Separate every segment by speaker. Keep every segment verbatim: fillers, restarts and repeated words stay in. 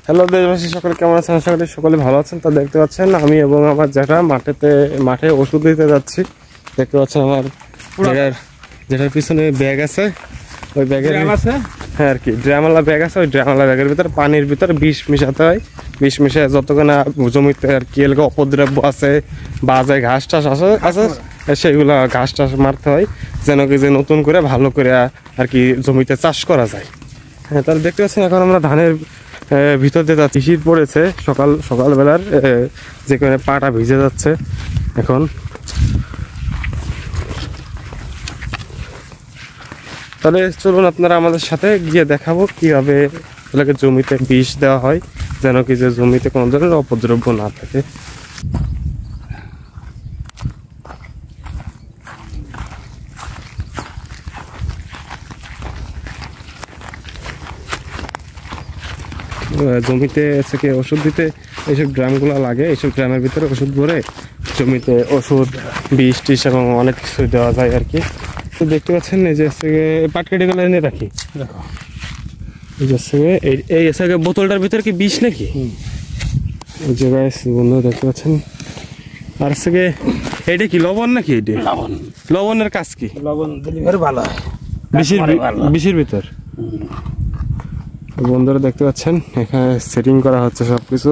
Speaker 1: Hello দেশবাসী, সকলে কেমন আছেন? আশা করি সকলে ভালো আছেন। তা দেখতে পাচ্ছেন আমি এবং আমার যেটা মাঠেতে মাঠে ওষুধ দিতে যাচ্ছি। দেখতে পাচ্ছেন আমার জায়গার যেটার পিছনে ব্যাগ আছে, ওই ব্যাগের হ্যাঁ আর কি ড্রামওয়ালা ব্যাগ আছে। ওই ড্রামওয়ালা ব্যাগের ভিতরে পানির ভিতরে বিষ মিশাতে হয়। বিষ মিশিয়ে যতক্ষণ জমিতে আর কি এলাকা অপদ্রব্য আছে, বাজায় ঘাস টাস আছে আছে সেইগুলো ঘাস টাস মারতে হয়, যেন কি যে নতুন করে ভালো করে আর কি জমিতে চাষ করা যায়। হ্যাঁ, তাহলে দেখতে পাচ্ছেন এখন আমরা ধানের ভিতর দিয়ে যাচ্ছি। শীত পড়েছে, সকাল সকালবেলার যেখানে পাটা ভিজে যাচ্ছে এখন। তাহলে চলুন আপনারা আমাদের সাথে গিয়ে দেখাবো কীভাবে এলাকার জমিতে বিষ দেওয়া হয়, যেন কি যে জমিতে কোনো ধরনের অপদ্রব্য না থাকে। জমিতে থেকে ওষুধ দিতে এইসব ড্রামগুলো লাগে। এইসব ড্রামের ভিতরে ওষুধ ভরে জমিতে ওষুধ বিষ টিষ এবং অনেক কিছু দেওয়া যায় আর কি। তো দেখতে পাচ্ছেন এই যে পাটকাঠিগুলো এনে রাখি, এই এসে বোতলটার ভিতরে কি বিষ নাকি? এই জায়গায় বন্ধু দেখতে পাচ্ছেন। আর সঙ্গে এইটা কি লবণ নাকি? এইটা লবণ। লবণের কাজ কি?
Speaker 2: লবণ দিলে ভালো হয়
Speaker 1: বিষের বিষের ভিতর। বন্ধুরা দেখতে পাচ্ছেন এখানে সেটিং করা হচ্ছে সবকিছু।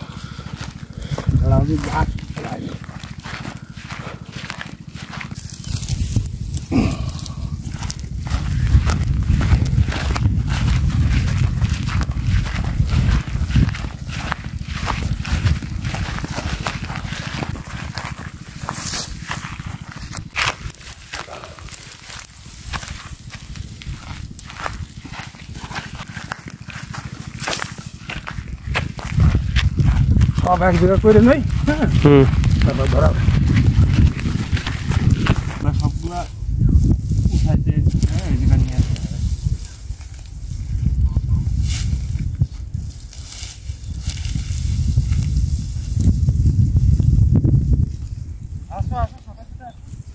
Speaker 2: সব এক জায়গা করে নেই, হ্যাঁ হুম তারপর ধরা সবগুলা উঠাইতে এই জায়গা নিয়ে আসতে হবে। আসো আসো সবাই আসো।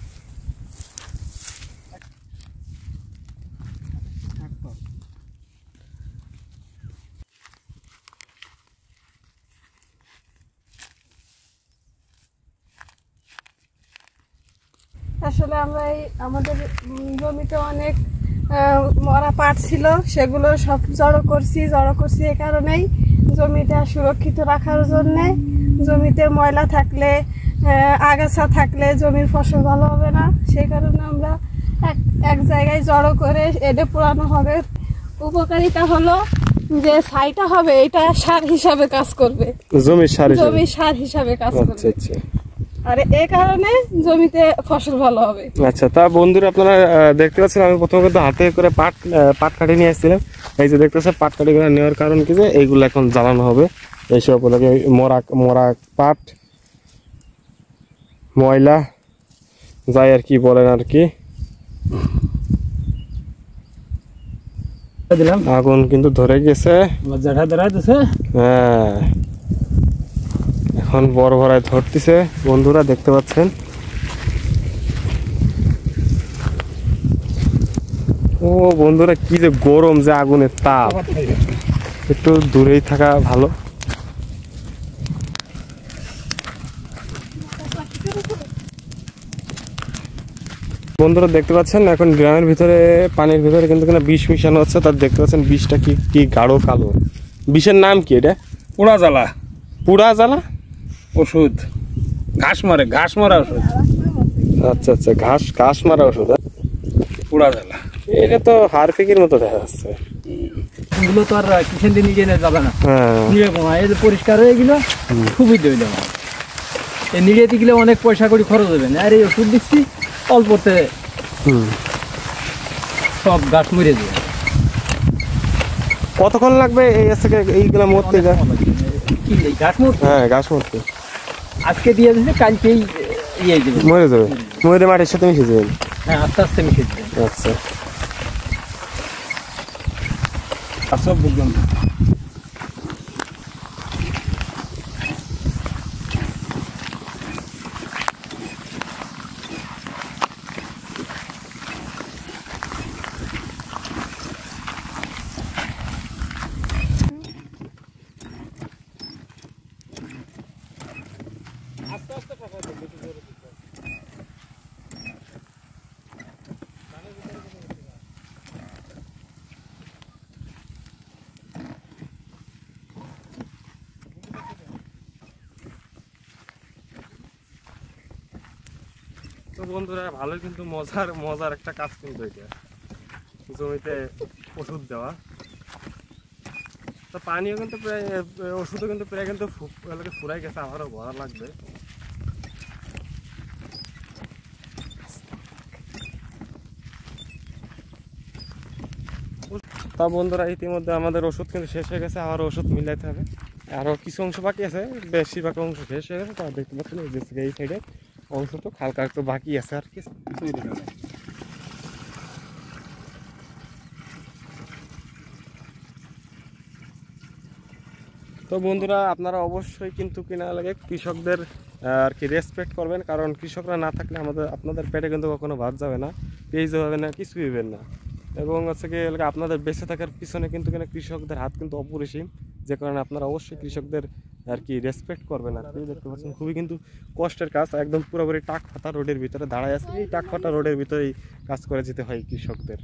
Speaker 3: আসলে আমরা এই আমাদের জমিতে অনেক মরা পাট ছিল, সেগুলো সব জড়ো করছি জড়ো করছি এ কারণেই জমিটা সুরক্ষিত রাখার জন্যে। জমিতে ময়লা থাকলে, আগাছা থাকলে জমির ফসল ভালো হবে না, সেই কারণে আমরা এক এক জায়গায় জড়ো করে এডে পোড়ানো হবে। উপকারিতা হলো যে ছাইটা হবে, এটা সার হিসাবে কাজ করবে,
Speaker 1: জমির সার
Speaker 3: জমির সার হিসাবে কাজ করবে। আর এই কারণে জমিতে ফসল ভালো হবে।
Speaker 1: আচ্ছা, তা বন্ধুরা আপনারা দেখতে পাচ্ছেন আমি প্রথমে কিন্তু হাতে করে পাট পাট কাটি নিয়ে আসছিলাম। এই যে দেখতেছে পাট কাটিগুলো নেওয়ার কারণ কি যে এইগুলো এখন জ্বালানো হবে। এইসব মরা মরা পাট ময়লা যাই আর কি বলেন আর কি। আগুন কিন্তু ধরে গেছে, হ্যাঁ এখন বড় ভরায় ধরতেছে বন্ধুরা দেখতে পাচ্ছেন। ও বন্ধুরা কি যে গরম, যে আগুনের তাপ, একটু দূরেই থাকা ভালো। বন্ধুরা দেখতে পাচ্ছেন এখন ড্রামের ভিতরে পানির ভিতরে কিন্তু বিষ মিশানো হচ্ছে। তার দেখতে পাচ্ছেন বিষটা কি কি গাঢ় কালো। বিষের নাম কি এটা?
Speaker 2: পোড়া জ্বালা।
Speaker 1: পোড়া জ্বালা
Speaker 2: ওষুধ, ঘাস মারে ঘাস মারা ওষুধ।
Speaker 1: আচ্ছা আচ্ছা, ঘাস ঘাস মারা ওষুধ।
Speaker 2: পোড়া জ্বালা
Speaker 1: এটা তো হারপিকের মতো দেখা যাচ্ছে।
Speaker 2: এগুলো তো আর কিষেন দিয়ে নিজে যাবে না, এই যে পরিষ্কার হয়ে গেল সুবিধা হইল। এই নিড়িয়েতে গেলে অনেক পয়সা করে খরচ হবে না, আর এই ওষুধ দিচ্ছি অল্পতে সব গাছ মরে যাবে।
Speaker 1: কতক্ষণ লাগবে এই এইগুলো মরতে?
Speaker 2: গাছ মরতে?
Speaker 1: হ্যাঁ গাছ মরতে
Speaker 2: আজকে দিয়ে দিচ্ছে, কালকেই ইয়ে দেবে,
Speaker 1: মরে যাবে। মরে মাটির সাথে মিশে যাবেন?
Speaker 2: হ্যাঁ আস্তে আস্তে মিশে যাবে।
Speaker 1: আচ্ছা
Speaker 2: আচ্ছা বুঝলাম।
Speaker 1: তো বন্ধুরা ভালোই কিন্তু মজার মজার একটা কাজ কিন্তু এটা জমিতে ওষুধ দেওয়া। তো পানিও কিন্তু প্রায় ওষুধও কিন্তু প্রায় কিন্তু ফুরাই গেছে, আমারও ভরা লাগবে। তা বন্ধুরা ইতিমধ্যে আমাদের ওষুধ কিন্তু শেষ হয়ে গেছে, আবার ওষুধ মিলাইতে হবে। আরও কিছু অংশ বাকি আছে, বেশিরভাগ অংশ শেষ হয়ে গেছে। তা দেখতে পাচ্ছেন এই সাইডে অংশ তো হালকা একটু বাকি আছে আর কি। তো বন্ধুরা আপনারা অবশ্যই কিন্তু কিনা লাগে কৃষকদের আর কি রেসপেক্ট করবেন, কারণ কৃষকরা না থাকলে আমাদের আপনাদের পেটে কিন্তু কখনো ভাত যাবে না, পেঁয়াজ হবে না, কিছুই হবে না। এবং হচ্ছে কি আপনাদের বেঁচে থাকার পিছনে কিন্তু কিনা কৃষকদের হাত কিন্তু অপরিসীম, যে কারণে আপনারা অবশ্যই কৃষকদের আর কি রেসপেক্ট করবেন। আর কি দেখতে পাচ্ছেন খুবই কিন্তু কষ্টের কাজ, একদম পুরোপুরি টাক ফাটা রোডের ভিতরে দাঁড়ায় আছে। এই টাক ফাটা রোডের ভিতরেই কাজ করে যেতে হয় কৃষকদের।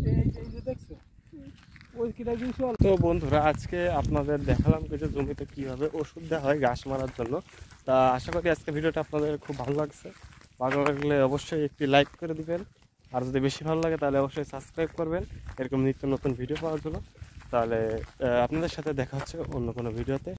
Speaker 1: তো বন্ধুরা আজকে আপনাদের দেখালাম যে জমিতে কিভাবে ওষুধ দেওয়া হয় ঘাস মারার জন্য। তা আশা করি আজকে ভিডিওটা আপনাদের খুব ভালো লাগছে। ভালো লাগলে অবশ্যই একটি লাইক করে দিবেন, আর যদি বেশি ভালো লাগে তাহলে অবশ্যই সাবস্ক্রাইব করবেন এরকম নিত্য নতুন ভিডিও পাওয়ার জন্য। তাহলে আপনাদের সাথে দেখা হচ্ছে অন্য কোনো ভিডিওতে।